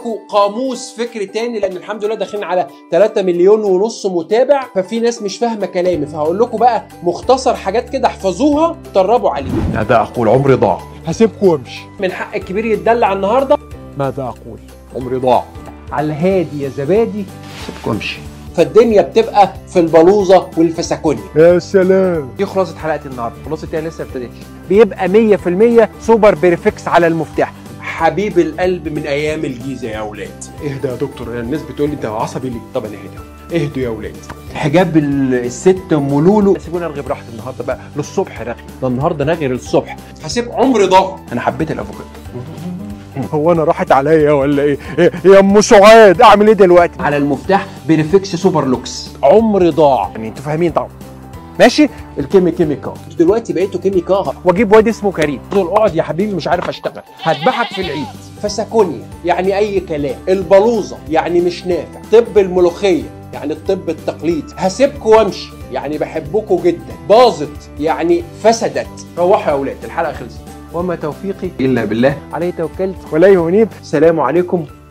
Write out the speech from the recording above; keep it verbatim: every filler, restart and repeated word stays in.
لكم قاموس فكر تاني، لان الحمد لله داخلين على ثلاثة مليون ونص متابع، ففي ناس مش فاهمه كلامي، فهقول لكم بقى مختصر حاجات كده احفظوها تدربوا عليها. ماذا اقول؟ عمري ضاع. هسيبكم وامشي. من حق الكبير يتدلع النهارده. ماذا اقول؟ عمري ضاع. على الهادي يا زبادي. سيبكم وامشي. فالدنيا بتبقى في البلوزه والفسكونيا. يا سلام. دي خلاصه حلقه النهارده، خلاصه ايه لسه ما ابتدتش. بيبقى مية في المية سوبر بريفكس على المفتاح. حبيب القلب من ايام الجيزه يا اولاد. اهدى يا دكتور، الناس بتقول لي انت عصبي ليه؟ طب انا اهدى. اهدوا يا اولاد. حجاب الست ام لولو. سيبوني ارغي براحتي النهارده بقى للصبح رغي، ده النهارده رغي للصبح. هسيب عمري ضاع. انا حبيت الافوكادو. هو انا راحت عليا ولا ايه؟ إيه يا ام سعاد اعمل ايه دلوقتي؟ على المفتاح بريفكس سوبر لوكس. عمري ضاع. يعني انتوا فاهمين طبعا. ماشي؟ الكيمي كيميكا. دلوقتي بقيتوا كيميكا. واجيب واد اسمه كريم. دول اقعد يا حبيبي مش عارف اشتغل، هذبحك في العيد. فسكونيا يعني اي كلام. البلوزه يعني مش نافع. طب الملوخيه يعني الطب التقليدي. هسيبكوا وامشي يعني بحبكوا جدا. باظت يعني فسدت. روحوا يا اولاد، الحلقه خلصت. وما توفيقي الا بالله، عليه توكلت ولا يهونيب. السلام عليكم